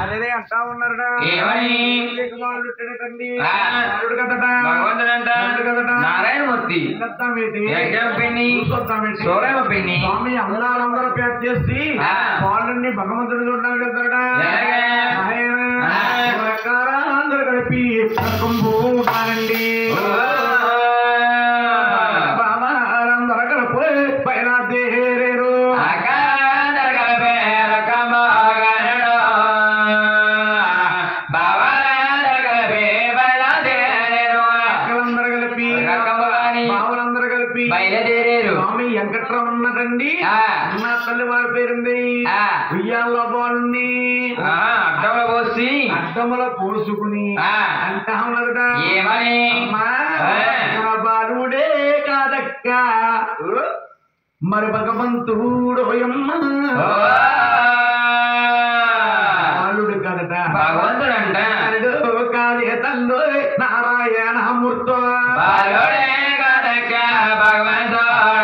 అదే అంటా ఉన్నారడా నారాయణమూర్తి స్వామి అమలాలందరూ పేరు చేసి వాళ్ళని భగవంతుడు చూడాలి కదడా అందరూ కలిపి కుంభూటానండి బాబాలందరూ కలిపి పైన దేరేరు బయలుదేరారు. స్వామి వెంకట్రావు ఉన్నదండి నా తల్లి వారి పేరుంది ఉయ్యాల్లో బాలుని అడ్డముల పోసి అడ్డముల పోసుకుని అంటా ఉన్నదా ఏమని బాలుడే కాదక్క మరి భగవంతుడు బాలుడు కదట భగవంతుడంట కాదే తల్లు నారాయణమూర్తో బాలుడే కాదక్క భగవంతుడు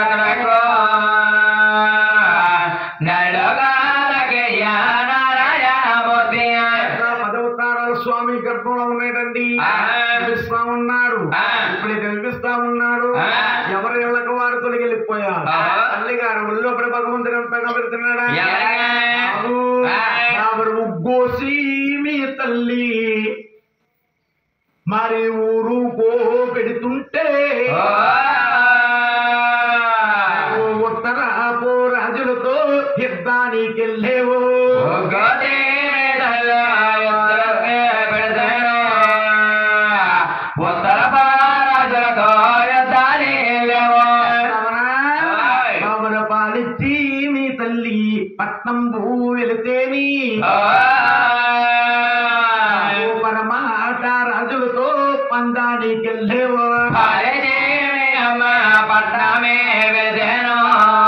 స్వామి గర్భంలో ఉన్నాడండి కనిపిస్తా ఉన్నాడు ఇప్పుడు కనిపిస్తా ఉన్నాడు ఎవరి ఇళ్ళకు వారు తొలగిపోయారు తల్లి గారు ఒళ్ళు అప్పుడు భగవంతుడు అంతగా పెడుతున్నాడా ఉగ్గోసి మీ తల్లి మరి ఊరు కో పెడుతుంటే ఉత్తర రాజులతో యుద్ధానికి వెళ్ళేవో పాలిచ్చి మీ తల్లి పట్నం భూ వెళితేని పరమాట రాజులతో పందానికి వెళ్ళేవో పట్నమే వెదేనో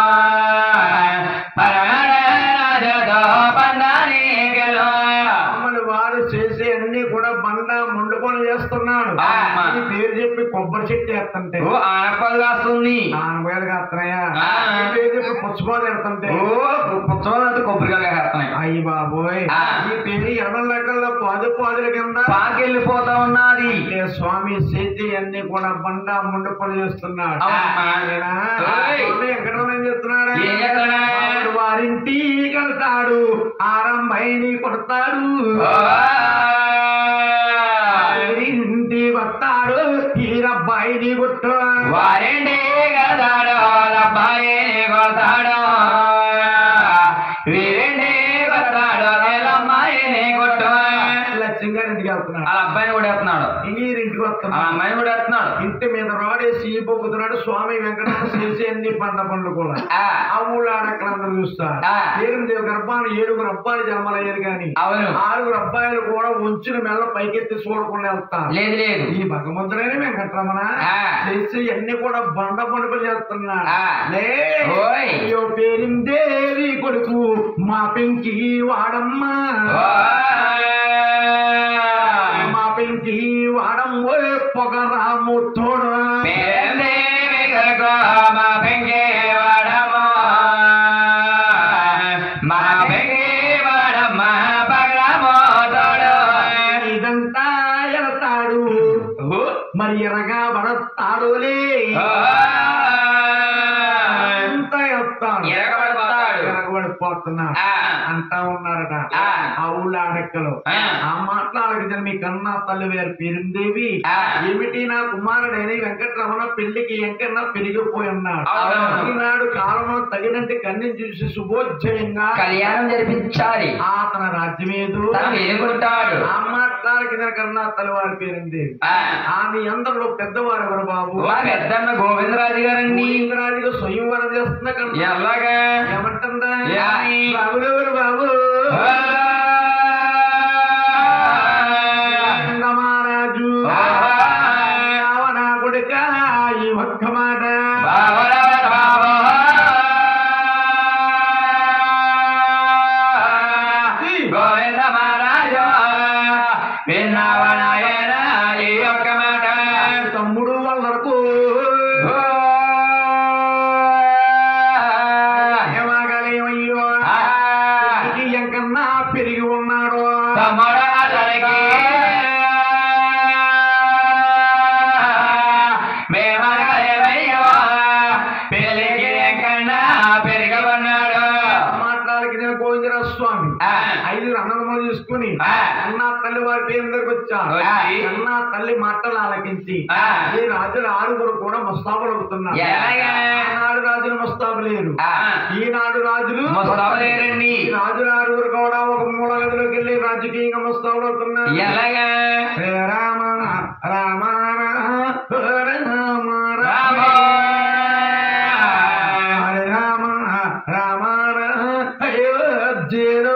వారు చేసే అన్ని కూడా బండ ముండు పనులు చేస్తున్నాడు పేరు చెప్పి కొబ్బరి చెట్టు వేస్తుంటే ఆనపలు కాస్తుంది ఆనపేలు కాస్తున్నాయా పేరు చెప్పి పుచ్చపాలు ఎడుతుంటే పుచ్చపాలు కొబ్బరికాయలు వేస్తున్నాయి అయ్యి బాబోయ్ ఈ పేరు ఎర్ర లెక్కల్లో పాదుల కింద పాకెళ్ళిపోతా ఉన్నది స్వామి చేతి అన్ని కూడా బండ ముండు పనులు చేస్తున్నాడు వెంకటరమణ ఏం చేస్తున్నాడు వారింటి కడతాడు ఆరంభైని కొడతాడు ఇంటి వస్తాడు ఈరబ్బాయిని కొట్టు వారింటి కడతాడు అబ్బాయిని కొడతాడు వీరింటి కొడతాడు అమ్మాయిని కొట్టు లక్ష్యంగారింటికి వెళ్తున్నాడు ఆ అబ్బాయిని కూడా వేస్తున్నాడు ఇంటికి వస్తున్నాడు ఆ అమ్మాయిని కూడా వేస్తున్నాడు ఇంటి మీద రాడేసి పొక్కుతున్నాడు స్వామి వెంకటరమణ చేసి అన్ని పంట పనులు కూడా ఆ ఊళ్ళో ఆడక్కడందరూ చూస్తారు దేవి గర్భాన్ని 7 అబ్బాయిలు జన్మలయ్యారు కానీ 6 అబ్బాయిలు కూడా ఉంచిన మెల్ల పైకెత్తి చూడకుండా వెళ్తారు లేదు లేదు ఈ భగవంతుడైన వెంకటరమణ చేసి అన్ని కూడా బండ పండుగలు చేస్తున్నాడు పేరిందేవి కొడుకు మా పెంకి వాడమ్మా మా పెంకి వాడమ్మ పొగరా ముట్టోడు మా పెంకి వాడమ్మ మా పెంకి వాడమ్మ పగరా మోతోడు ఇదంతా ఎడతాడు మరి ఎరగా పడతాడులే ఎరగబడిపోతున్నాడు అంటా ఉన్నారట ఆ ఊళ్ళో ఆడక్కలు ఆ మాట్లాడక మీ కన్నా తల్లి వేరు పేరుందేవి ఏమిటి నా కుమారుడైన వెంకటరమణ పెళ్లికి వెంకన్న పెరిగిపోయి ఉన్నాడు ఈనాడు కాలంలో తగినంటే కన్ను చూసి శుభోజ్జయంగా కళ్యాణం జరిపించాలి తన రాజ్యమేదు ఎదుర్కొంటాడు ఆ మాట్లాడక కన్నా తల్లి వారి పేరుందేవి ఆమె అందరిలో పెద్దవారు ఎవరు బాబు పెద్దన్న గోవిందరాజు గారండి గోవిందరాజుగా స్వయంవరం చేస్తున్నా కన్నా ఎలాగా ఏమంటుందా బాబులెవరు బాబు మహారాజు రావణ కొడుక ఈ ఒక్క మాట గోవింద మహారాజు విన్నావనాయన ఈ ఒక్క మాట తమ్ముడు వాళ్ళకు ఎంకన్నా పెరిగి అన్నాడు తమ్ముడు అతనికి మేమయ్యో పెళ్ళికి కన్నా పెరిగమన్నాడు. మాట్లాడికి నేను గోవిందరాజ స్వామి 5 అన్నదమ్ములు తీసుకుని అన్న తల్లి వారి పేరు దగ్గరకు వచ్చాను. అన్న తల్లి మాటలు ఆలకించి ఈ రాజులు 6 కూడా ముస్తాబులు అవుతున్నారు. ఆనాడు రాజులు ముస్తాబు లేరు, ఈనాడు రాజులు ముస్తాబు లేరండి. రాజులు 6 కూడా ఒక మూల గదిలోకి వెళ్ళి రాజకీయంగా ముస్తాబులు అవుతున్నారు. ఎలాగా హరే రామ రామ రామ రామ హరే రామ రామ అయోధ్యలో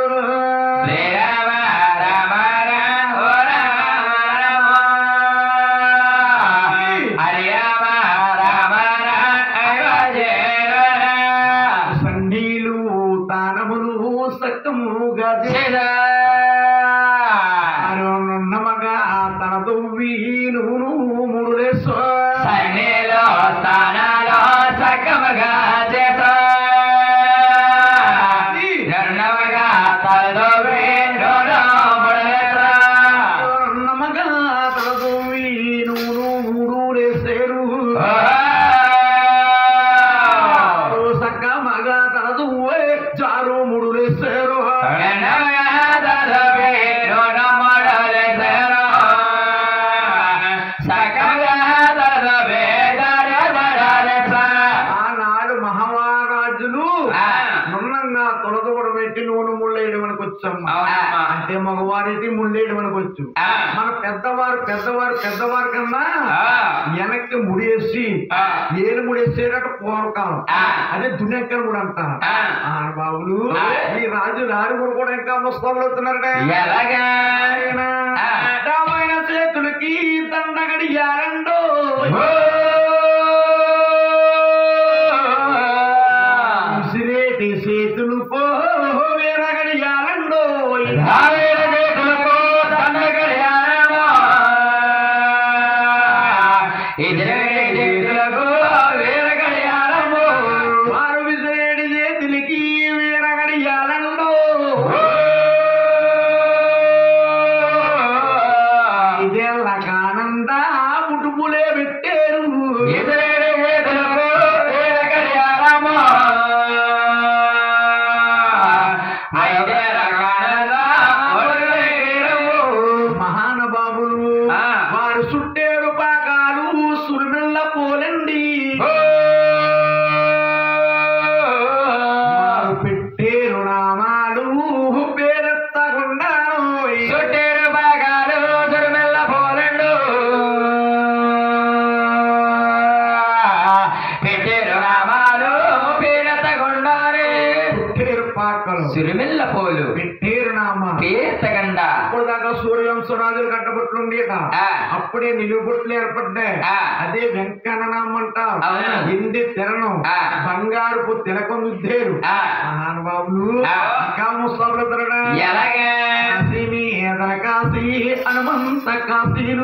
సండీలు తానములు సక్కముగా నమ్మగా తనతో వీలు 3 రేసు సైన్యలో స్థానాలో సకమగా చేసా నమ్మగా తలదో నమ్మగా తనతో వీలు 3 రేసేరు సక్క మగ తనదు చారు 3 రేసేరు ఆనాడు మహారాజులు నున్నంగా తొలదూడ పెట్టి నూనె ముళ్ళేయడం మనకు వచ్చాం. అంటే మగవారికి ముళ్ళేయడం మనకు వచ్చు. మన పెద్దవారు కన్నా వెనక్కి ముడేసి ఏలు ముడేసేట పూర్వకాలం అదే దునెక్కర ముడి అంటారు. బాబులు ఈ రాజు 6 కూడా ఇంకా ముస్తాబులు అవుతున్నారట. రామాయణ చేతులకి దండగడియారండో సిరేటి చేతులు పోరగడియారండో వారు విసిరేటి చేతులకి వీరగడియారండో ఇదేళ్ళకానంద ముటుపులే పెట్టారు మహానుభావులు వారు సుట్టేరు పాకాలు సురిమిళ్ళ పోలండి వారు పెట్టేరు నామాలు పేరెత్తకుండాను చుట్టేరు బాగాలు దుర్మెల్ల పోలండు పెట్టేరు నామాలు పీడతగుండారే పెట్టేరు పాకలు సిరిమిల్ల పోలు పెట్టేరు నామా పీడతగండ అప్పుడు దాకా సూర్యవంశరాజులు కట్టబొట్లుండి అప్పుడే నిలువుబొట్లు ఏర్పడ్డాయి. అదే వెంకన్ననామం అంటారు. ఇంది తెరను బంగారుపు తిలకొందుద్దేరు మహానుభావులు ఇంకా ముస్తాబులు ఎలాగే కాశీ మీద కాశీ హనుమంత కాశీలు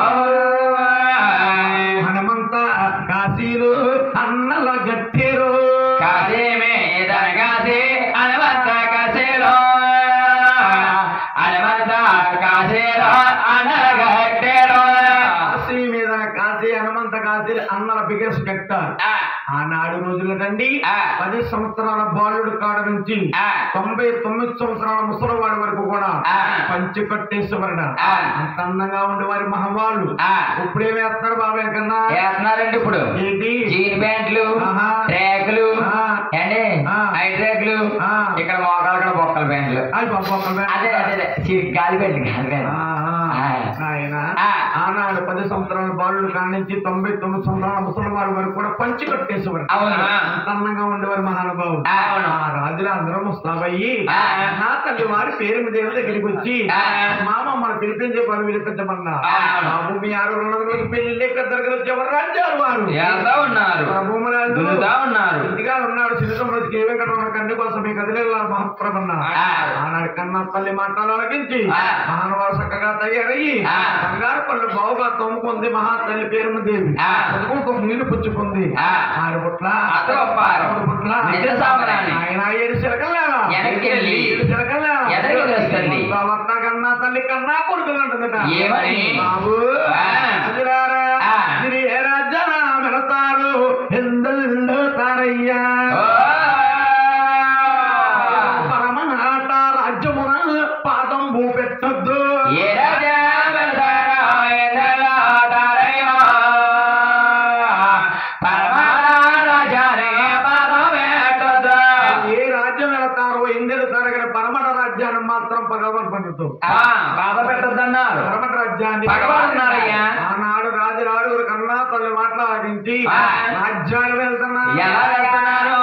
హనుమంత కాశీలు అన్నల గట్టేరు కాశీమే దరగాసి హనుమంత కాశీలో హనుమంత కాశీలో అనగట్టేరో కాశీ మీద కాశీ హనుమంత కాశీ అన్నల బిగ్గెస్ట్ కట్టారు. ఆనాడు రోజులటండి 10 సంవత్సరాల బాలుడు కాడ నుంచి 99 సంవత్సరాల ముసలివాడి వరకు కూడా పంచి కట్టేసేవారు. అంత అందంగా ఉండేవారి మహవాళ్ళు ఇప్పుడే వేస్తున్నారు బాబాయ్ కన్నా వేస్తున్నారండి. ఇప్పుడు ఏంటి జీన్ ప్యాంట్లు ట్రాకులు అండి ఐదు ట్రాకులు ఇక్కడ మోకాలు కూడా బొక్కల ప్యాంట్లు అదే అదే గాలి ప్యాంట్లు గాలి ప్యాంట్లు ఆయన ఆనాడు 10 సంవత్సరాల బాలుడు కాడ నుంచి 99 సంవత్సరాల ముసలివాడి వరకు కూడా పంచి కట్టేసేవారు. అంత అందంగా ఉండేవారు మహానుభావులు. ఆ రాజులు అందరూ ముస్తాబయ్యి నా తల్లి వారి పేరు మీద దగ్గరికి వచ్చి మామ మన పిలిపించే పని పిలిపించమన్నా బాబు మీ 600 రోజులు పెళ్లి పెద్దరికి వచ్చేవారు రాజ్యాలు వారు ఉన్నారు భూమరాజు ఉన్నారు ఇంటిగా ఉన్నాడు. చిన్న రోజుకి ఏ వెంకటరమణ కన్ను కోసం మీ కదిలే మహత్ప్రభన్నా ఆనాడు కన్నా తల్లి మాటలు అలగించి మహానుభావులు చక్కగా తయారు ఎరగి బంగారు పళ్ళు బావుగా తోముకుంది మహాతల్లి పేరుమదేవి నీళ్లు పుచ్చుకుంది ఆరు పుట్ల పుట్ల ఆయన 7 చిలకల్లా 7 చిలకల్లా కన్నా తల్లి కన్నా కొడుకులు అంటుందట బాబు ఏ రాజ్యాన వెళతారు ఎందులో తారయ్యా పరమనాట రాజ్యమున పాదం భూపెట్టద్దు ఏ రాజ్యం వెళతారో ఎందుకు తారగని పరమట రాజ్యాన్ని మాత్రం భగవాన్ పండుతూ బాధ పెట్టద్దన్నారు పరమట రాజ్యాన్ని ఆనాడు రాజు కన్నా తల్లి మాట్లాడించి రాజ్యాన్ని వెళ్తున్నారు ఎలా వెళ్తున్నారు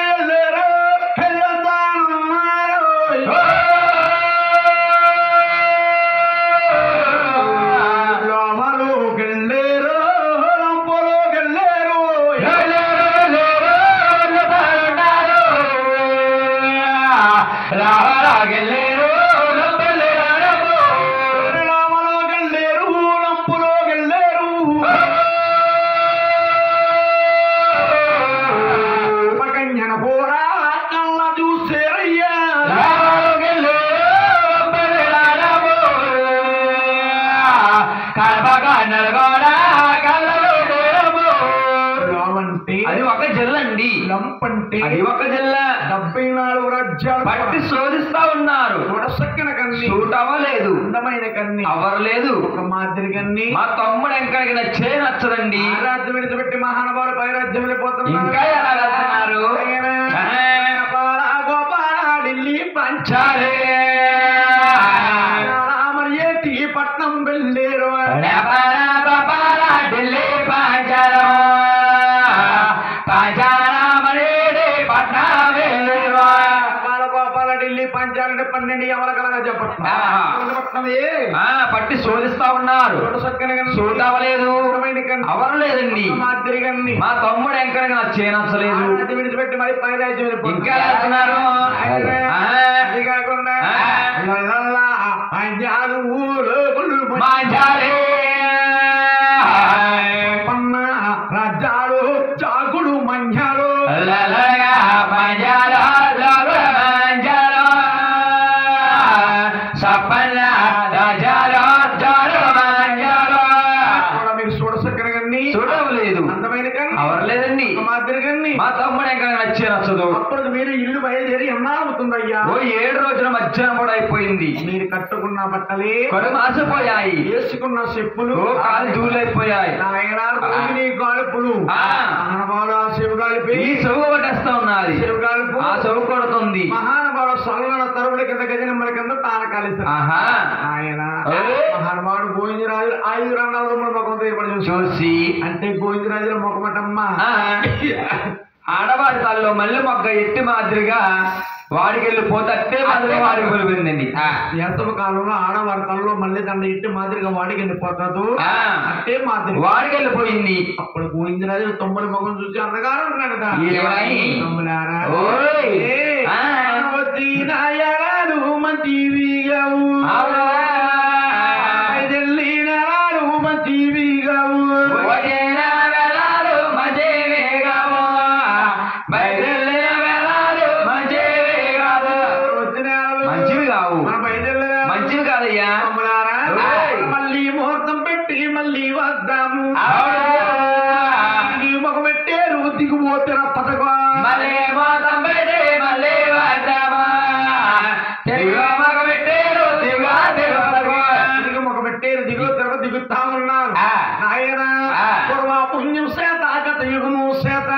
అది ఒక జిల్లండి లంపంటే అది ఒక జిల్లా 74 రాజ్యాలు పట్టి శోధిస్తా ఉన్నారు చూడసక్కిన కన్ని చూడవలేదు అందమైన కన్ని అవ్వలేదు ఒక మాదిరి కన్ని మా తమ్ముడు ఎక్కడికి నచ్చే నచ్చదండి రాజ్యం విడిచిపెట్టి మహానుభావుడు పై రాజ్యం వెళ్ళిపోతున్నారు ఇంకా ఎలా వెళ్తున్నారు గోపాల ఢిల్లీ పంచాలే రామయ్యేటి పట్నం వెళ్ళేరు ఢిల్లీ పంచాల ఢిల్లీ పంచాలంటే 12 ఎవరికలగా చెప్పట్లే పట్టి శోధిస్తా ఉన్నారు చూడవలేదు అవరు లేదండి మాదిరిగండి మా తమ్ముడు ఎంకనగా నచ్చలేదు విడిచిపెట్టి మరి పై రాజ్యం ఇంకా వెళ్తున్నారు అది కాకుండా రాజ్యాలు చాకులు మంజాలు మీకు చూడసక్కనగండి చూడవలేదు అందమైన అవర్లేదండి మాదిరిగండి మా తమ్ముడు ఎక్కడ నచ్చదు అప్పుడు మీరు ఇల్లు బయలుదేరి ఎన్నా అవుతుందయ్యా ఓ 7 రోజుల మధ్యాహ్నం కూడా అయిపోయింది మీరు కట్టుకున్న బట్టలే కొడు మాసిపోయాయి వేసుకున్న చెప్పులు కాలు దూలైపోయాయి గాలుపులు శివగాలిపి ఈ చెవు కొట్టేస్తా ఉన్నది శివగాలిపు ఆ చెవు కొడుతుంది మహానుభావుడు సల్లన తరువుల కింద గజనమ్మల కింద తారకాలి ఆయన మహానుభావుడు గోవిందరాజు 5 రంగాల ముఖం ఏర్పడి చూసి అంటే గోవిందరాజుల ముఖమటమ్మ ఆడవారి తల్లో మళ్ళీ మొగ్గ ఎట్టి మాదిరిగా వాడికి వెళ్ళిపోతే మాదిరిగా వాడికి వెళ్ళిపోయిందండి వేసవ కాలంలో ఆడవారి తల్లో మళ్ళీ దండ ఎట్టి మాదిరిగా వాడికి వెళ్ళిపోతాదు అంటే మాదిరి వాడికి వెళ్ళిపోయింది అప్పుడు గోవిందరాజు 9 మొగం చూసి అందగారు ఉన్నాడట మంచివి కాదయ్యా మళ్ళీ ముహూర్తం పెట్టి మళ్ళీ వద్దాము మొగ పెట్టారు దిగుపోతే పథకం మళ్ళీ ముహూర్తం పెట్టి మళ్ళీ వద్దామా మొగ పెట్టారు మొగ పెట్టారు దిగుతా ఉన్నారు ఆయన పూర్వ పుణ్యం చేత గత యుగము చేత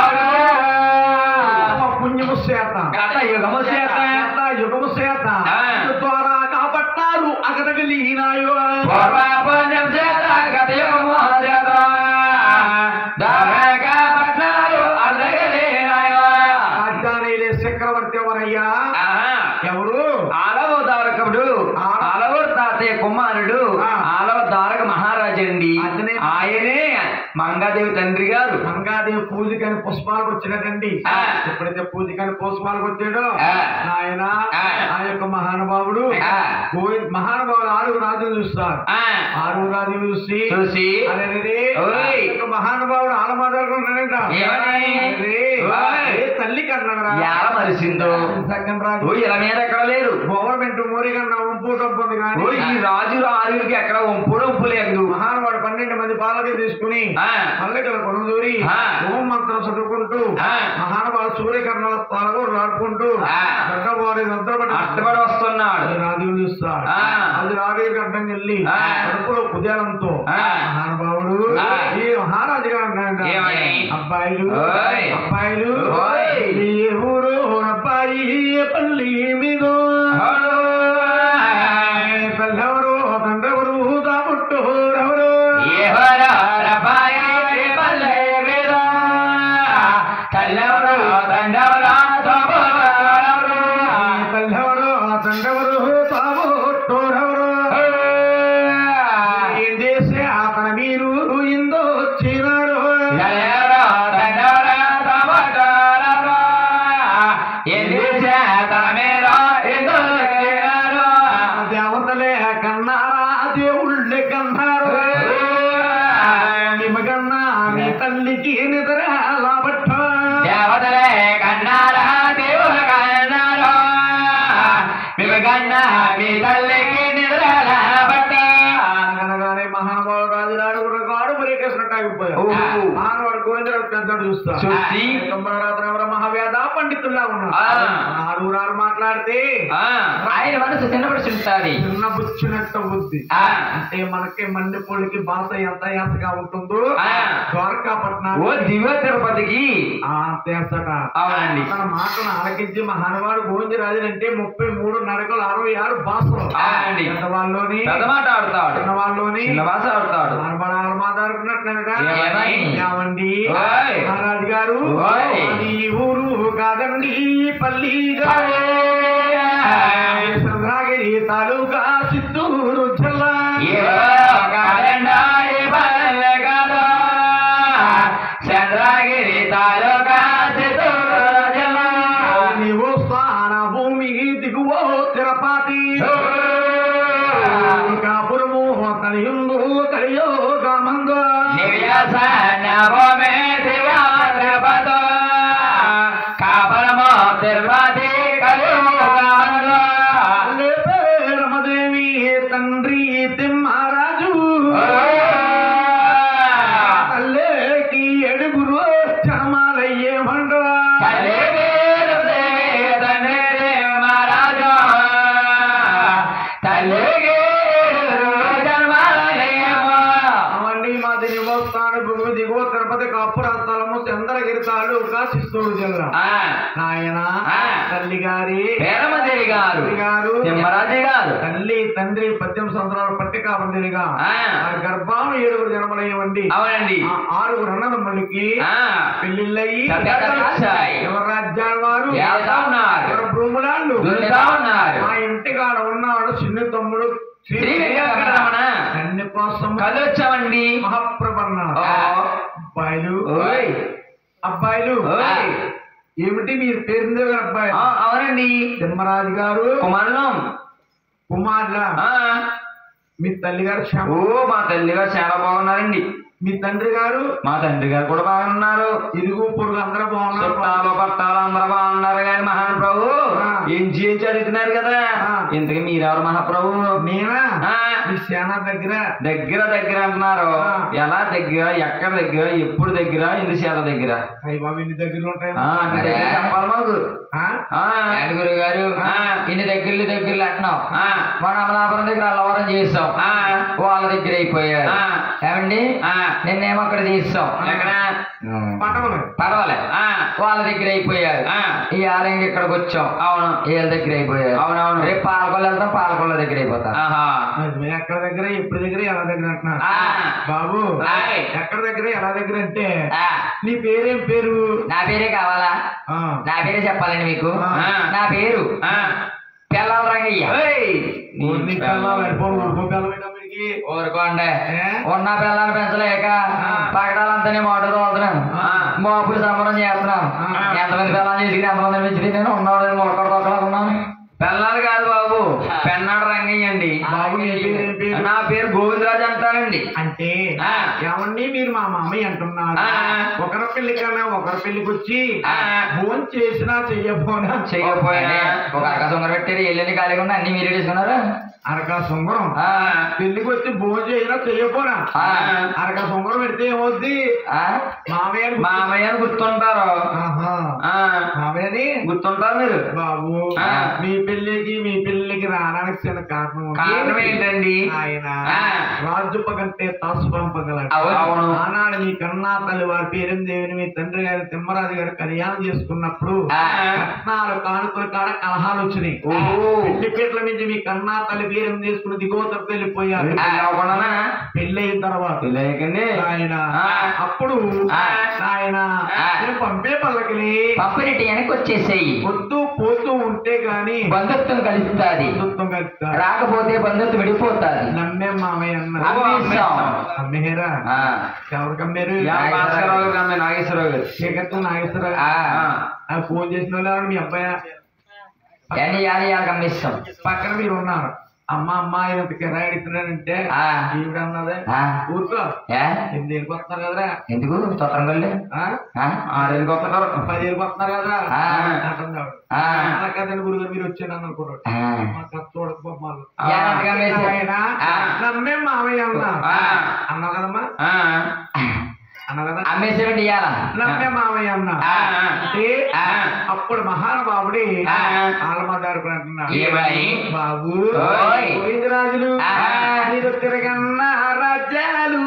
పుణ్యము చేత గత యుగము చేత యుగము చేత ద్వారా కాబట్టారు అగదగలిగినాయో పుణ్యం చేత గత యుగము చేత రాజ్యాన్ని చక్రవర్తి ఎవరయ్యా ఎవరు ఆలవ తారకుడు ఆలవ తాతయ్య కుమారుడు ఆలవ తారక మహారాజు అండి. ఆయనే మంగాదేవి తండ్రి గారు. మంగాదేవి పూజకని పుష్పాలకు వచ్చినట్టండి. ఎప్పుడైతే పూజకని పుష్పాలకు వచ్చాడో ఆయన ఆ యొక్క మహానుభావుడు మహానుభావులు 6 రాజులు చూస్తారు. 6 రాజులు చూసి అదే మహానుభావుడు ఆలమాదారు తల్లి కన్నా ఎలా మరిసిందో ఇలా మీద ఎక్కడ లేరు. గవర్నమెంట్ మోరీ కన్నా వంపు డబ్బుంది కానీ ఈ రాజులు 6కి ఎక్కడ వంపు లేదు. మహానుభావుడు 12 మంది పాలకి తీసుకుని పల్లెకల కొనుదూరి ఓం మంత్రం చదువుకుంటూ మహానుభావుడు సూర్యకర్ణాల స్థానంలో రాడుకుంటూ అడ్డబడి వస్తున్నాడు. రాజులు చూస్తాడు. అది రాజుకి అడ్డం వెళ్ళి కడుపులో కుదేలంతో మహానుభావుడు ఈ మహారాజు గారు అబ్బాయిలు ఈ ఊరు అబ్బాయి పల్లి మీద పల్లెవరు తండ్రెవరు దాముట్టోరెవరు మహావేద పండితుల్లా ఉన్నారు. 6 మాట్లాడితే ఆయన మనసు చిన్నబడుచుంటాది. చిన్నబుచ్చినట్టు బుద్ధి అంటే మనకి మండిపూడికి భాష ఎంత యాసగా ఉంటుందో ద్వారకాపట్నం దివ్య తిరుపతికి తేసట. అవునండి. తన మాటను ఆలకించి మహానుభావుడు గోవిందరాజు అంటే 33 నడకలు 66 భాషలు పెద్దవాళ్ళలోని మాట ఆడతాడు, చిన్నవాళ్ళలోని భాష ఆడతాడు. ఏమండి మహారాజు గారు ఈ ఊరు కాదండి పల్లి చంద్రగిరి తాలూకా చిత్తూరు జిల్లా చంద్రగిరి తాలూకా చిత్తూరు జిల్లా నీవు స్థాన భూమి దిగువ తిరుపతి కాపురము కలియుందు కలియోగ మంద తిరుపతి రమదేవి తండ్రి తిమ్మరాజు తల్లేకి 7 జన్మాలయ్యే మండ మహారాజు తల్లికి అవండి మాది నివస్థాను భూమి దిగువ తిరుపతి కాపురాస్థలము చంద్రగిరి తాలూకా చిత్తూరు జిల్లా. ఆయన తల్లి గారి పేరమదేవి గారు తిమ్మరాజు గారు తల్లి తండ్రి 18 సంవత్సరాల పట్టిక వందిగా గర్భాలు 7 జన్మలయ్యండి. అవునండి. 6 అన్నదమ్ములకి పెళ్లిళ్ళయి ఎవరు రాజ్యాల వారు ఎవరు భూములాళ్ళు. మా ఇంటికాడ ఉన్నాడు చిన్న తమ్ముడు శ్రీ వెంకటరమణ కోసం కదొచ్చామండి. మహాప్రభన్న అబ్బాయిలు ఏమిటి మీరు పేరుందే అబ్బాయి? అవునండి. ధర్మరాజు గారు కుమారుల మీ తల్లి గారు మా తల్లి గారు చాలా బాగున్నారండి. మీ తండ్రి గారు మా తండ్రి గారు కూడా బాగున్నారు. ఇరుగు పొరుగు అందరూ బాగున్నారు. చుట్టాలు పట్టాలు అందరూ బాగున్నారు. కానీ మహాప్రభు ఏం చేయించి అడుగుతున్నారు కదా, ఇంతకీ మీరెవరు మహాప్రభు? నేనా మీ సేన దగ్గర దగ్గర అంటున్నారు. ఎలా దగ్గర, ఎక్కడ దగ్గర, ఎప్పుడు దగ్గర, ఇందు సేన దగ్గర? అయ్యి బాబు ఇన్ని దగ్గరలు ఉంటాయి చెప్పాలి మాకు. గురువు గారు ఇన్ని దగ్గరలు అంటున్నావు. మన అమలాపురం దగ్గర అల్లవరం చేస్తాం, వాళ్ళ దగ్గర అయిపోయారు. ఏమండి నిన్నేమో అక్కడ చేస్తాం, ఎక్కడ పడవలే వాళ్ళ దగ్గర అయిపోయారు. ఈ ఆలయం ఇక్కడికి వచ్చాం, అవును వీళ్ళ దగ్గర అయిపోయారు. అవునవును. రేపు పాలకొల్లు వెళ్తాం, పాలకొల్ల దగ్గర అయిపోతాం. ఎక్కడ దగ్గర ఎప్పుడు దగ్గర ఎలా దగ్గర అంటున్నా బాబు? ఎక్కడ దగ్గర ఎలా దగ్గర అంటే నీ పేరేం పేరు? నా పేరే కావాలా? నా పేరే చెప్పాలండి మీకు. నా పేరు పిల్లల రంగయ్య. నీకు ఊరుకోండి ఉన్న పిల్లలు పెంచలేక పగడాలంతా మోటార్ తోలుతున్నాను మోపులు సంబరం చేస్తున్నాను ఎంతమంది పిల్లలు చేసుకుని ఎంతమంది పెంచి నేను ఉన్నాడు మొక్కడు తొక్కలాకున్నాను పిల్లలు కాదు బాబు పెన్నాడు రంగయ్య అండి బాబు నీ పేరు ఏం పేరు? నా పేరు గోవిందరాజు అంటానండి అంటే ఏమండి మీరు మా మామయ్య అంటున్నారు ఒకరి పెళ్లి కన్నా ఒకరి పెళ్లికి వచ్చి ఫోన్ చేసినా చెయ్యపోనా చెయ్యకపోయానే ఒక అరక సుంగర పెట్టారు ఎల్లుండి ఖాళీగా ఉన్నా అన్ని మీరు తీసుకున్నారు అరక సుంగరం పెళ్లికి వచ్చి ఫోన్ చేసినా చెయ్యపోనా అరక సుంగరం పెడితే ఏమవుద్ది మామయ్య అని గుర్తుంటారు మామయ్యని గుర్తుంటారు మీరు బాబు మీ పెళ్లికి రావడానికి చిన్న కారణం ఏంటండి ఆయన రాజుప్ప కంటే తాసు పంపగలడు అవును. ఆనాడు మీ కన్నా తల్లి వారి పేరు దేవుని మీ తండ్రి గారి తిమ్మరాజు గారు కళ్యాణం చేసుకున్నప్పుడు కట్నాలు కానుకలు కాడ కలహాలు వచ్చినాయి పెళ్లి పీటల నుంచి మీ కన్నా తల్లి పేరు తీసుకుని దిగోతకు వెళ్ళిపోయారు పెళ్లి అయిన తర్వాత ఆయన అప్పుడు ఆయన పంపే పల్లకిని పంపినట్టు వెనక్కి వచ్చేసేయి వద్దు పోతూ ఉంటే గాని బంధుత్వం కలుస్తుంది బంధుత్వం కలుగుతారు రాకపోతే బంధుత్వం విడిపోతుంది నమ్మే మామయ్య అమ్మేరా ఎవరికి అమ్మారు నాగేశ్వరరావు గారు శ్రీకర్త నాగేశ్వరరావు ఫోన్ చేసిన వాళ్ళు మీ అబ్బాయి అమ్మిస్తాం పక్కన మీరు ఉన్నారు అమ్మ అమ్మాయి కిరాయి ఇస్తున్నాడంటే ఈవిడ అన్నదే ఊరుకో ఎనిమిదేళ్ళకి వస్తున్నారు కదరా ఎందుకు తొత్తరం కళ్ళు 6 వస్తున్నారు 10 వస్తున్నారు కదరా అంటుంది ఆవిడ కదండి గురుగారు మీరు వచ్చాను అనుకున్నాడు చూడకపో నమ్మే మామయ్య అన్నావు కదమ్మా అమ్మేసేయండి ఇయ్యాల నమ్మే మామయ్య అన్నా అంటే అప్పుడు మహానుభావుడి ఆలమదారు అంటున్నాడు బాబు గోవిందరాజులు మీరు తిరగన్న రాజ్యాలు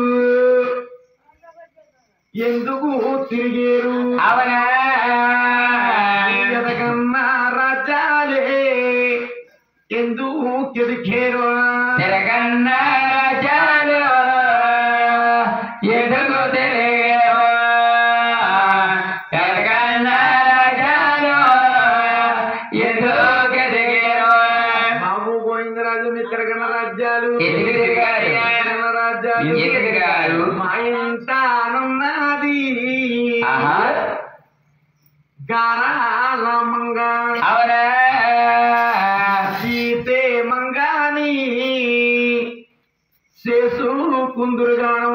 ఎందుకు తిరిగేరు అవనా ఎదగన్న రాజ్యాలే ఎందుకు తిరిగేరు తిరగన్న రాజ్యాలు ఎందుకు తిరిగేరు తిరగన్న రాజ్యాలు ఎందుకు తిరిగేరు బాబు గోవిందరాజు మీ తిరగన్న రాజ్యాలు ఎందుకు తిరిగారు రాజ్యాలు ఎందుకు తిరిగారు మా ఇంట అనున్నది గారాలమంగా అవునా సీతే మంగాని చేసుకుందురుగాను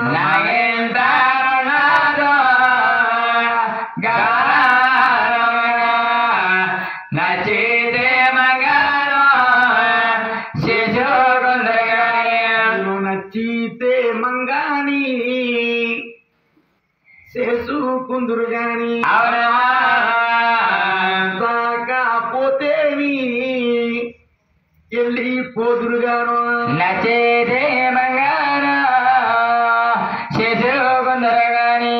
నచ్చితే మంగాను నచ్చితే మంగాని చేసుకుందురు గాని కాకపోతేవి వెళ్ళిపోదురుగాను నచ్చితే మంగాను చేసుకుందరు గాని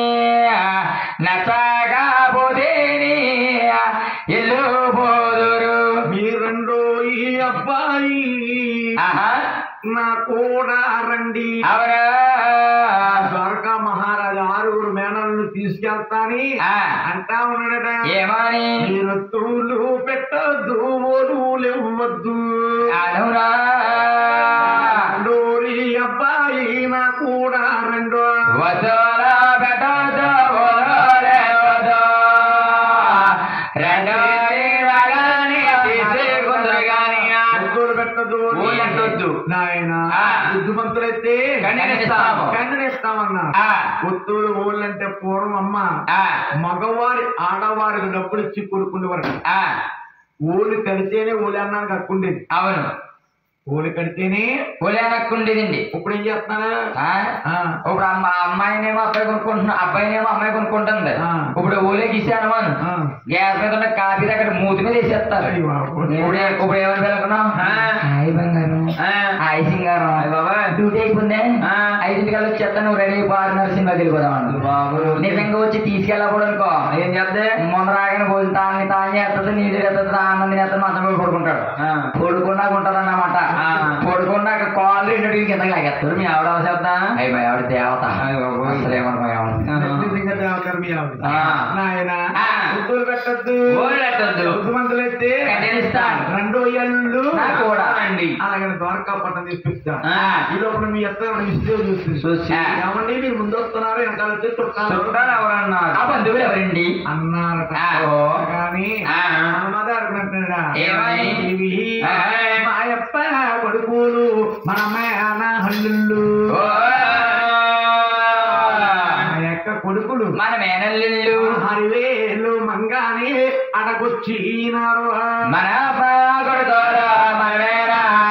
నచ్చకపోతేని ఎల్లు పోదురు మీరండో ఈ అబ్బాయి నా కూడా రండి అవరా ద్వారకా మహారాజు 6 మేనలను తీసుకెళ్తాని అంటా ఉన్నాడట ఏమని మీరు తూలు పెట్టద్దు ఓరులు ఇవ్వద్దు అవునా డోరి అబ్బాయి నా కూడా రెండు వదోలా పెట్టదు వదోలేవదో రెండో పెట్టద్దు ఊళ్ళొద్దు నాయన బుద్ధిమంతులైతే కన్నునిస్తామన్నా పుత్తూరు ఊళ్ళంటే పూర్వం అమ్మ మగవారి ఆడవారికి డబ్బులు ఇచ్చి కొడుకునేవారు ఊళ్ళు కడితేనే ఊళ్ళి అన్నానికి హక్కుండేది అవును ఊళ్ళు కడితేనే ఊళ్ళి హక్కుండేదండి ఇప్పుడు ఏం చేస్తున్నా ఇప్పుడు అమ్మాయినేమో అబ్బాయి కొనుక్కుంటున్నా అబ్బాయినేమో అమ్మాయి కొనుక్కుంటుంది ఇప్పుడు ఊళ్ళకి ఇచ్చాను మనం గ్యాస్ మీద ఉన్న కాఫీ దగ్గర మూతి మీద వేసేస్తారు ఇప్పుడు ఏమని పిలుకున్నాం హాయ్ బంగారం హాయ్ సింగారం డ్యూటీ అయిపోయిందే 5 వచ్చేస్తా నువ్వు రెడీ పార్ట్నర్ సినిమాకి వెళ్ళిపోదాం నిజంగా వచ్చి తీసుకెళ్ళకూడదు అనుకో ఏం చేస్తే మొన్న రాగానే భోజనం తాను చేస్తుంది నీళ్ళు చేస్తుంది ఆనందం చేస్తుంది మంచం పడుకుంటాడు పడుకున్నాక ఉంటుంది అన్నమాట పడుకున్నాక కాళ్ళు 2 కిందకి లాగేస్తారు మీ ఆవిడ అవసరం అయిపోయి ఆవిడ దేవత దేవతరు మీ ఆవిడ నాయన ఊళ్ళెట్టొద్దు. మందులు అయితే కట్టిస్తాను. 2 ఏళ్ళు నాకు కూడా రండి. అలాగని ద్వారకా పట్టణం తీసుకొచ్చా. ఆ. ఈ లోపల మీ ఎత్త చూసి. ఏమండి మీరు ముందు వస్తున్నారు వెనకాల వచ్చి చుట్టాలు ఎవరన్నారు? ఆ బంధువులు ఎవరండి అన్నారట. ఓ. కానీ హనుమద అనుకున్నట్టుడా ఏమని? మా అప్ప కొడుకులు మన మేన హల్లుళ్ళు కొడుకులు మన మేనల్లు 6,000 మంగానే అడగొచ్చినారు. మన కొడుకోరు మన మేన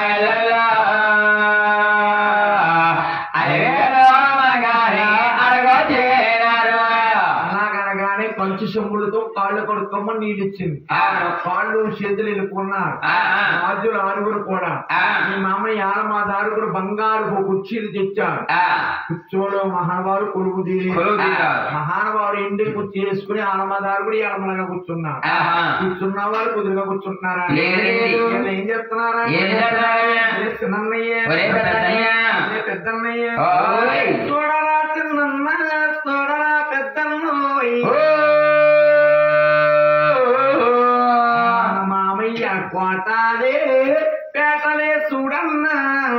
అలాగనగానే కంచు సొమ్ములతో కాళ్ళు కొడుకోమని నీళ్ళు ఇచ్చింది. కాళ్ళు చేతులు వెళ్ళుకున్నారు. రాజులు 6 కూడా. మీ మామయ్య ఆలమాదారుగురు బంగారు కుర్చీలు తెచ్చారు. కూర్చోలో మహానుభావుడు కొడుకు మహానుభావుడు ఇంటికి కుర్చీ చేసుకుని ఆలమాదారుగుడు ఎడమలగా కూర్చున్నారు. కూర్చున్న వాళ్ళు కుదురుగా కూర్చుంటున్నారా? ఏం చెప్తున్నారా? చిన్నయ్య పెద్దన్నయ్య చూడరా చిన్న చూడరా పెద్దన్న మామయ్య కోటాలే పేటలే చూడన్నా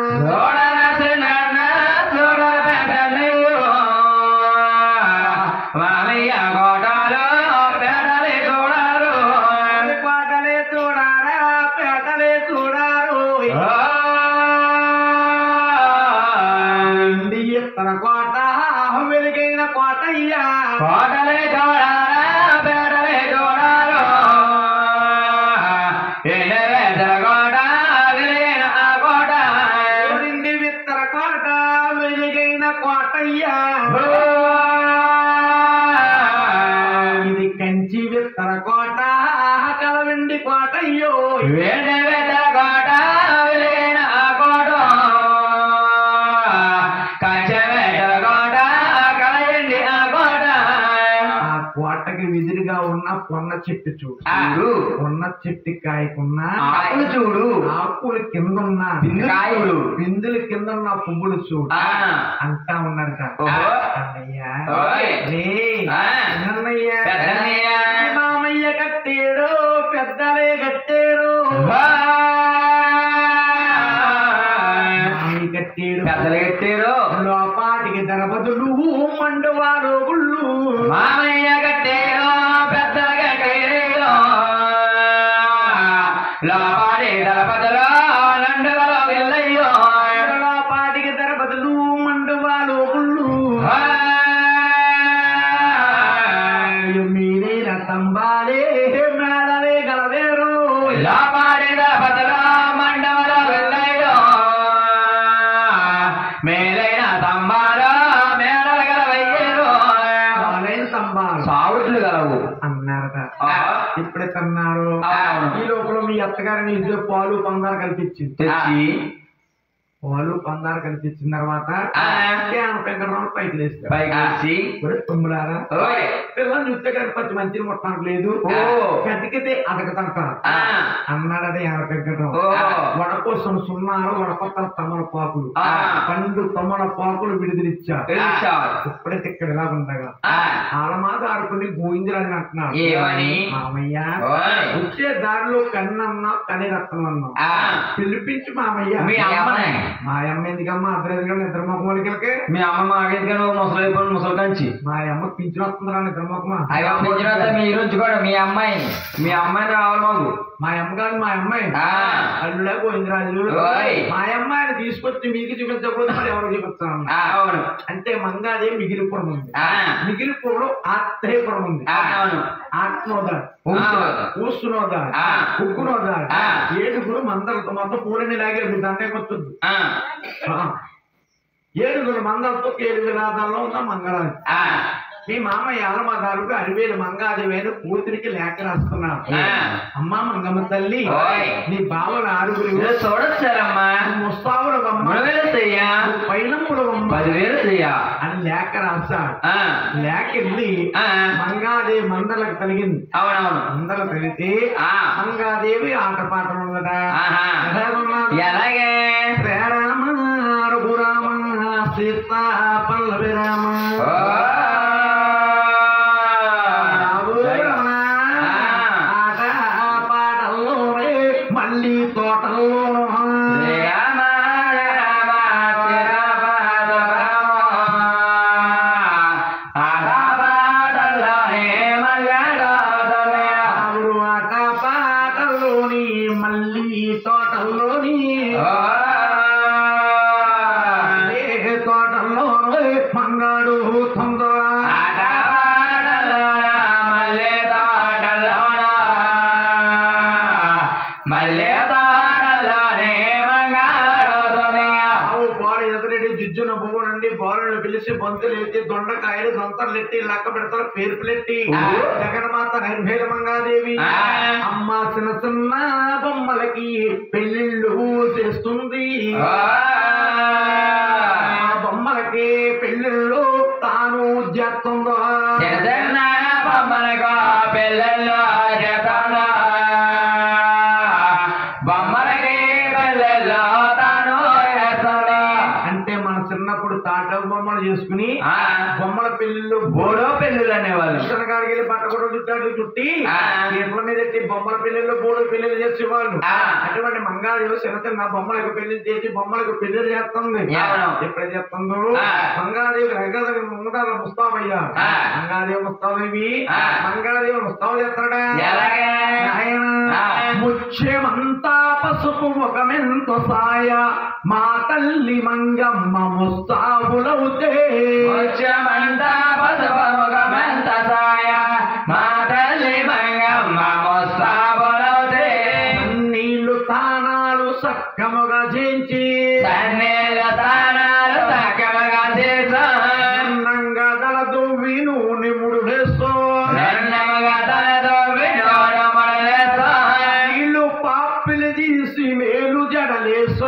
మామయ్య కోటాలు పేటలే చూడారు. కోటలే చూడారా పేటలే చూడారు. తన కోట వెలుగైన కోటయ్యా కోటలే చూడారా పేటలే చూడారు. కోట వెలుగైన ఆ కోట విత్తర కోట వెలుగైన కోటయ్యా ఇది కంచి విత్తర కోట కలవెండి కోటయ్యో కోట వెలుగైన ఆ కోట కోటకి విదిరిగా ఉన్న పొన్న చెట్టు చూడు. పొన్న చెట్టు కాయకున్న ఆకులు చూడు. ఆకులు కింద ఉన్న కాయలు బిందులు కింద ఉన్న పువ్వులు చూడు అంటా ఉన్నారట. అన్నయ్య మామయ్య కట్టాడు పెద్దలే కట్టాడు కట్టాడు పెద్దలు కట్టారు. లోపాటికి ధరబదులు మండువారు గుళ్ళు మామయ్య కట్టారు పెద్దలు కట్టారు. లోపాటి ధరపదలో నండుగలో వెళ్ళయ్యో లోపాటికి ధరబదులు మండువారు గుళ్ళు మీరైన తంబాలే మేడలే గలవేరు లోపాటి ధరపదలో మండవలో వెళ్ళయ్యో మేలైన తంబాలో మేడలు గలవయ్యేరు. స్తంభాలు సావుట్లు గలవు అన్నారట. ఇప్పుడే తన్నారు. ఈ లోపల మీ అత్తగారిని ఇద్దరు పాలు పందాలు కల్పించింది. తెచ్చి పాలు పందాలు కల్పించిన తర్వాత వెంకటరావు పైకి లేస్తారు. పైకి తమ్ముడారా పిల్లల్ని చూస్తే గణపతి మంచిని ముట్టడానికి లేదు గతికితే అడగతంటారు అన్నాడని వెంకటరావు. వడకోసం సున్నారు వడకొత్తల తమలపాకులు 12 తమలపాకులు విడుదలిచ్చారు. ఇప్పుడైతే ఇక్కడ ఎలా ఉండగా ఆలమాద ఆడుకుని గోవిందులని అంటున్నాడు. మామయ్య వచ్చే దారిలో కన్నన్నా కని రత్నం అన్నాం పిలిపించి మామయ్య మా అమ్మ ఎందుకమ్మా అద్దరు నిద్ర మొక్క మొలికలకి మీ అమ్మ మాకేందుకు ముసలి ముసలి కంచి మా అమ్మ పింఛన్ వస్తుందిరా నిద్ర మొక్కమా మీరు ఉంచుకోండి. మీ అమ్మాయిని రావాలి మాకు. మా అమ్మ కాదు మా అమ్మాయి అల్లుడా గోవిందరాజు మా అమ్మాయిని తీసుకొచ్చి మీకు చూపించకపోతే మరి ఎవరు చూపిస్తాను. అవును అంటే మంగాదే మిగిలిపురం ఉంది. మిగిలిపురంలో ఆత్రేయపురం ఉంది. ఆత్మోదాడు ఊస్తునోదాడు ఉగ్గునోదాడు 7 మందలతో మొత్తం పూలని లాగారు. మీ దండే వస్తుంది 7 మందలతో 7 విలాదాల్లో ఉన్న మంగళాన్ని మీ మామయ్య ఆలమాదారుడు 6,000 మంగాదేవేను కూతురికి లేఖ రాస్తున్నాడు. అమ్మా మంగమ్మ తల్లి నీ బావలు 6 చూడొచ్చారమ్మా ముస్తావులు పైనములు 10,000 అని లేఖ రాశాడు. లేఖ వెళ్ళి మంగాదేవి మందలకు కలిగింది. అవునవును మందలు కలిగితే మంగాదేవి ఆటపాటలు ఉన్నదా ఎలాగే శ్రీరామ రఘురామ సీతా పల్లవి రామ జిజ్జున బువ్వ నుండి బాలను పిలిచి బంతులు ఎత్తి దొండకాయలు దొంతలు ఎత్తి లక్క పెడతారు పేర్పులెట్టి జగన్మాత నిర్భేద మంగాదేవి అమ్మ చిన్న చిన్న బొమ్మలకి పెళ్లిళ్ళు చేస్తుంది బొమ్మలకి పెళ్లిళ్ళు తాను చేస్తుందో బొమ్మలకు పెళ్ళల్లో చేస్తుందో బొమ్మలకి పెళ్ళల్లో తాను చేస్తుందో అంటే మన చిన్నప్పుడు తాట బొమ్మలు చేసుకుని బొమ్మల పెళ్లిళ్ళు బోడో పెళ్లిళ్ళు అనేవాళ్ళు కాడికి వెళ్ళి బట్ట కూడా చుట్టాడు చుట్టి ఎట్ల మీద బొమ్మల పెళ్లిళ్ళు బోడో పెళ్లిళ్ళు చేసేవాళ్ళు అటువంటి మంగాదేవి చిన్న చిన్న బొమ్మలకు పెళ్లి చేసి బొమ్మలకు పెళ్లిళ్ళు చేస్తుంది ఎప్పుడు చేస్తుందో మంగాదేవి రంగాదేవి ముంగాల ముస్తాబయ్యా మంగాదేవి ముస్తాబేవి మంగాదేవి ముస్తాబు చేస్తాడా ముత్యమంతా పసుపు ముఖమెంతో సాయ మా తల్లి మంగమ్మ ముస్తాబులవుతే ముత్యమంతా పసుపు ముఖమెంత సాయ మా తల్లి మంగమ్మ ముస్తాబులవుతే నీళ్లు తానాలు సక్కముగా చేయించి నీళ్లు తానాలు సక్కముగా చేసంగా తలదు విను నిముడు వేస్తూ నీళ్లు పాపిలు తీసి మేలు జడలేసో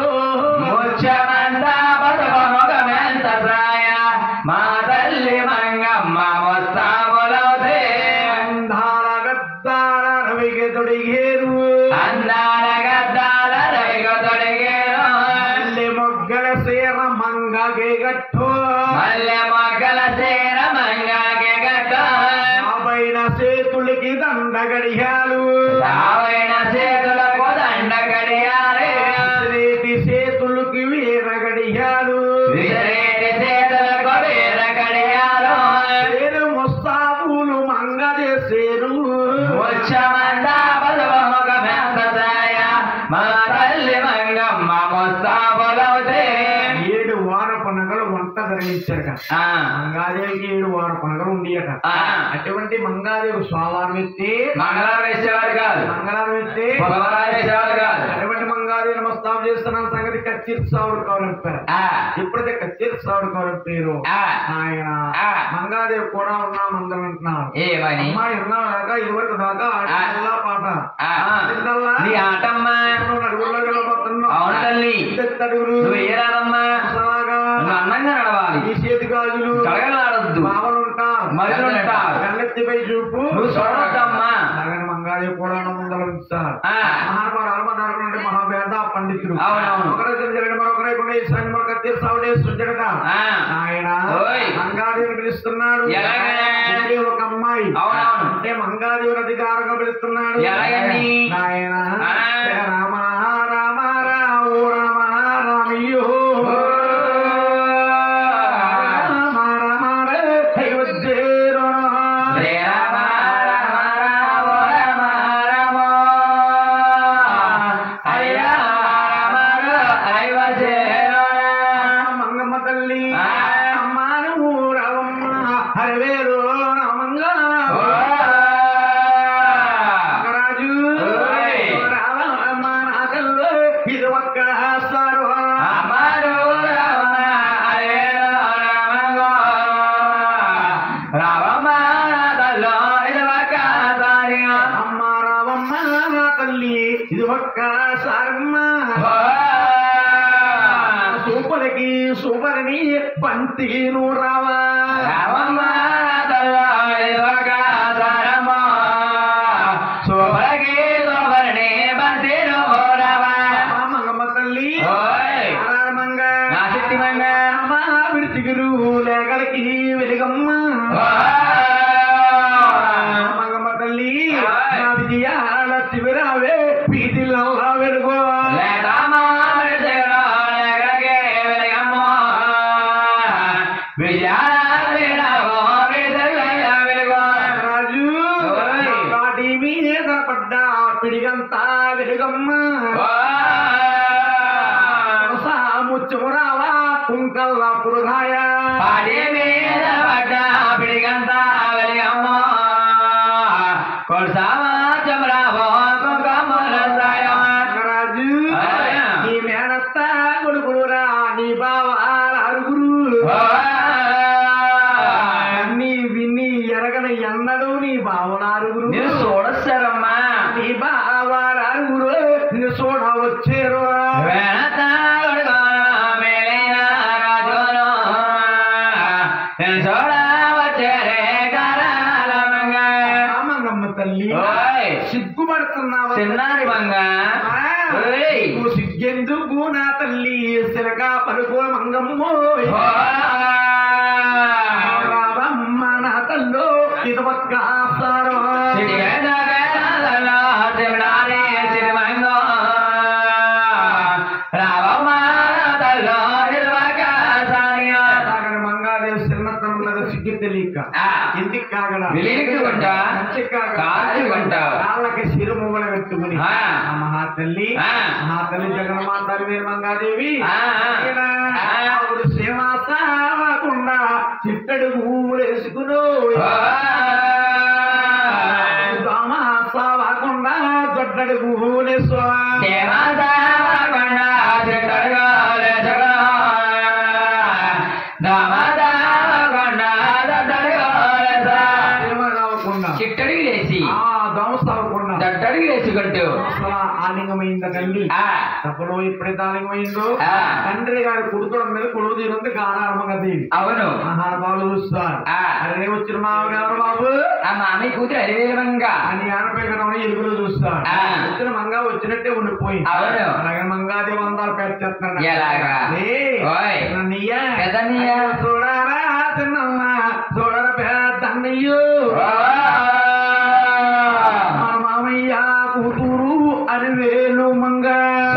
మా తల్లి మంగమ్మ ముస్తాబులవుతే అందాల గద్దాల రవికి తొడిగేరు అందాల గద్దాల రవికి తొడిగేరు మల్లె మొగ్గల సేర మంగకే గట్టు మల్లె మొగ్గల సేర మంగకే గట్టు సావైన చేతులకి దండ గడియాలు సావైన చేతులకు దండ గడియాలు రేటి చేతులకి వీర గడియాలు రేటి చేతులకు వీర గడియాలు సేరు ముస్తాబులు మంగదే సేరు వచ్చమందా బలవమగ మెంతసాయ మా తల్లి మంగమ్మ ముస్తాబులవుతే 7 వార పండుగలు వంట జరిగించారు మంగాదేవికి 7 వార పండుగలు ఉండేట అటువంటి మంగాదేవి స్వామివారం ఎత్తి మంగళవారం వేసేవారు కాదు మంగళవారం ఎత్తి బుధవారం వేసేవారు కాదు అటువంటి మంగాదేవి నమస్కారం చేస్తున్న సంగతి కచ్చీర్ సావుడు కావాలంటారు ఎప్పుడైతే కచ్చీర్ సావుడు కావాలని పేరు ఆయన మంగాదేవి కూడా ఉన్నామందరం వింటున్నాం ఏమని అమ్మాయి ఉన్నావు దాకా ఇదివరకు దాకా ఆటల్లా పాట ఆటమ్మా నడుగుల్లో వెళ్ళిపోతున్నావు అవును తల్లి అడుగులు ఏరాదమ్మా అందంగా నడవాలి ఈ చేతి గాజులు కలగలాడద్దు మామలు ఉంటారు మధ్యలో ఉంటారు కళ్ళెత్తిపై చూపు నువ్వు చూడవద్దమ్మా అలాగని మంగాదేవి కూడా ముందర ఉంచుతారు మహానుభావుడు ఆల్మదారు నుండి మహావేద పండితుడు అవునవును ఒకరైతే జరిగిన మరొకరైకుండా ఈ సంగ మరొక తీర్సావుడే సృజడట ఆయన మంగాదేవిని పిలుస్తున్నాడు ఒక అమ్మాయి అంటే మంగాదేవిని అధికారంగా పిలుస్తున్నాడు ఆయన రామ రామ రావు రామ రామయ్యో సూపరికి సూపరిని పంతికి నువ్వు రావా సూపరికి సూపరిని పంతి నువ్వు రావా మంగమ్మ తల్లి మంగ శక్తి మంగ విడిచిగురు లేగలకి వెలుగమ్మ మంగమ్మ తల్లి విజయాల శిబిరావే వీధిల్లా వెలుగు పిడిగంతా వెలుగమ్మ ముచ్చురావా కుంకల్లా పురుగాయ పిడిగంతా వెలుగమ్మ కొడసావా చమరావో రాజు నీ మేనత్త కొడుకుడురా నీ బావ అరుగురు తల్లి సిరక పలుకు మంగమ్మో రావమ్మ నా తల్లో ఇది ఒక్క ఇంటికి కాగడా కాళ్ళకి శిరుముగలు పెట్టుకుని మహాతల్లి జగన్మాత వీరమంగాదేవి ఆవిడ శ్రీమాసకుండా చిట్టడు వేసుకును దామాసకుండా దొడ్డడు వేసు చిట్టడికి లేచి దట్టడికి లేచి కట్టు ఆలింగమైందా తల్లి తప్పలో ఎప్పుడైతే ఆలింగమైందో తండ్రి గారి కుడుకోవడం మీద కొడుకు తీరుంది గానారమ్మ దేవి అవును మహానుభావులు చూస్తారు అరే వచ్చిన మామగారు బాబు ఆ మామి కూతురు అరివేమంగా అని ఆడపై ఎలుగులు చూస్తారు వచ్చిన మంగ వచ్చినట్టే ఉండిపోయింది అవును అలాగే మంగాదేవి అందాలు పెట్టేస్తున్నాడు చూడరా చిన్నమ్మ చూడరా పెద్దన్నయ్యో మామయ్య కూతురు అరివేలు మంగ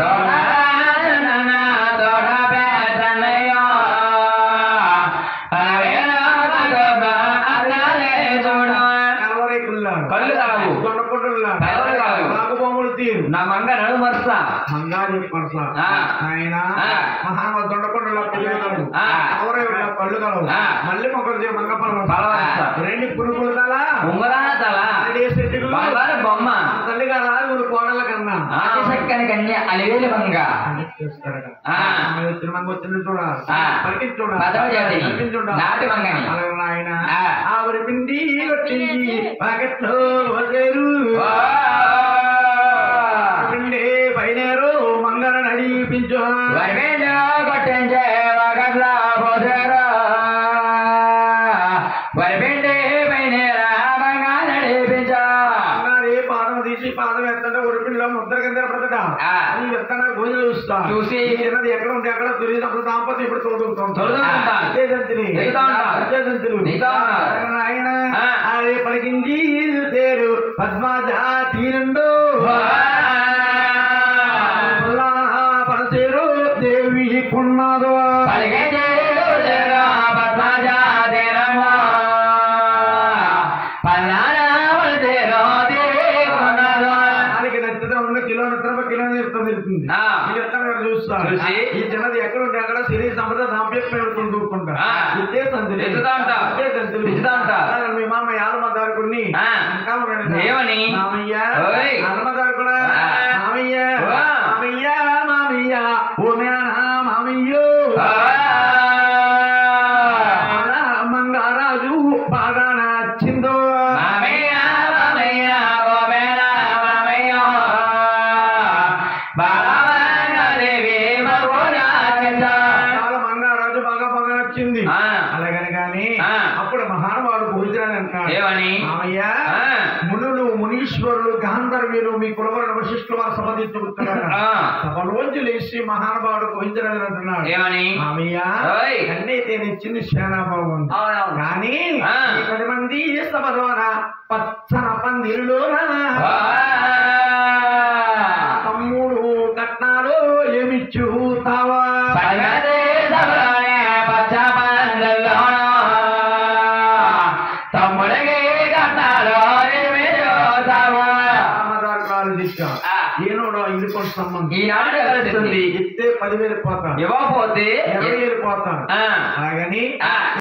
కళ్ళు కావు నాగుబొమ్మలు తీరు నా మంగ నడు మర్స మంగాది పర్స ఆయన మహాన దొండకొండల పిల్లలు పళ్ళు కలవు మళ్ళీ మొక్కలు మంగ పళ్ళు రెండు పురుగులు తల ఉంగరా తల బొమ్మ తల్లి కదా నువ్వు కోడల కన్నా చక్కని కన్య అలివేలు మంగ వచ్చిన మంగ వచ్చింది చూడాలి నాటి మంగని ఆయన ఆవిడ పిండి కొట్టింది పాకెట్లో వదిలేరు పిండి పైనేరు మంగళ నడిపించు కొట్టించే పాకెట్లో పోసారు వరిపిండి పైనేరా మంగ నడిపించా పాదం తీసి పాదం ఎత్తంటే ఉడిపిల్లో ముద్ర కింద పడతా ఎత్తన భోజనం చూస్తా చూసి చిన్నది ఎక్కడ ఉంటే అక్కడ తిరిగినప్పుడు దాంపతి ఇప్పుడు తోడుకుంటాం ఆయన అదే పలికించి తేరు పద్మాజా తీరండు పరసేరు దేవి కొన్నాదో పద్మాజా చూస్తారు ఈ చిన్నది ఎక్కడ ఉంటే అక్కడ సిరి సంపద దాంపేసుకుని దూకుంటా ఇదే సంతులు మీ మామ ఆలమదారుకుని ఏమని మామయ్య ఆలమదారుకుడా మామయ్య మామయ్య మామయ్య ఓ మామయ్యో మంగారాజు బాగా నచ్చిందో అలాగని గాని అప్పుడు మహానుభావుడు పూజాలంటాడు మామయ్య మునులు మునీశ్వరులు గాంధర్వీలు మీ కులవరు వశిష్ఠులు వారు సభదించుకుంటున్నారు సభలోంచి లేచి మహానుభావుడు పూజించాలని అంటున్నాడు మామయ్య అన్నైతే నిచ్చింది శానాభావం కానీ 10 మంది సభలోన పచ్చన పందిరులోన తమ్ముడు కట్నాలు ఏమిచ్చుతావా ఏనోడో ఇందుకోసం సంబంధం ఈనాడు కలుస్తుంది ఎత్తే 10,000 పోతాను ఇవ్వకపోతే 20,000 పోతాను అలాగని